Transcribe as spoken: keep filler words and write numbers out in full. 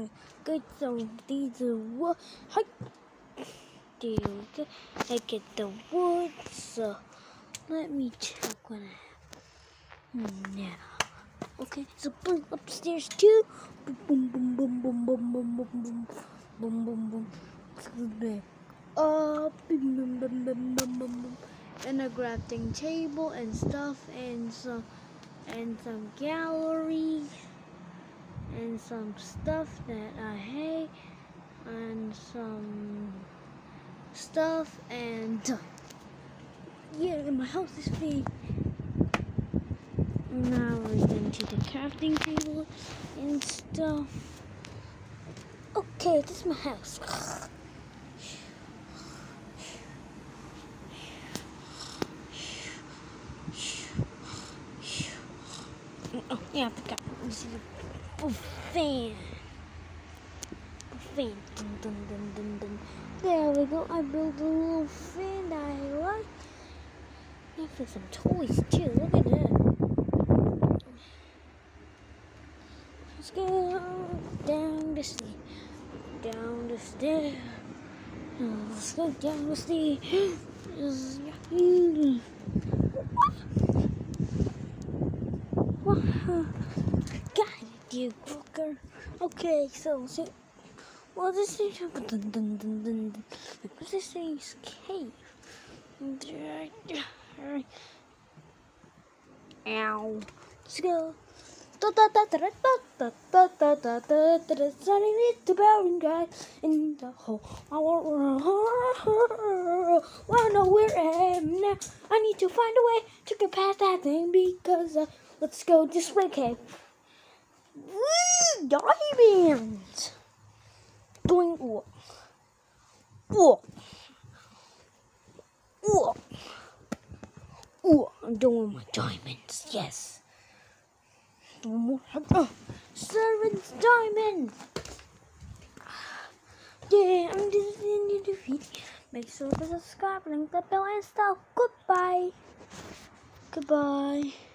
my good so these are wood. Hi, there we go. I get the wood. So let me check what I have now. Okay, so boom upstairs too. Boom, boom, boom, boom, boom, boom, boom, boom, boom, boom, boom. So there. Up, boom, boom, boom, boom, boom, boom, boom. And a crafting table and stuff, and some and some gallery, and some stuff that I hate, and some stuff, and yeah, my house is big. Now we're going to the crafting table and stuff. Okay, this is my house. Oh, yeah, I forgot. This is a fan. A fan. Dun, dun, dun, dun, dun. There we go. I built a little fan that I like. Now for some toys too. Look at that. Let's go down the stairs. Down the stairs. Let's go down the stairs. Got it, you fucker. Okay, so, so well, this is dun, dun, dun, dun, dun. What's this thing's cave? Ow. Let's go. Starting with the boring guy in the hole. Wanna know where I am now? I need to find a way to get past that thing because uh, let's go this way, okay? Woo! Diamonds! Doing what? What? What? What? I'm doing my diamonds, yes. Oh, servant's diamond! Yeah, I'm just in the video. Make sure to subscribe, link the bell and stuff. Goodbye. Goodbye.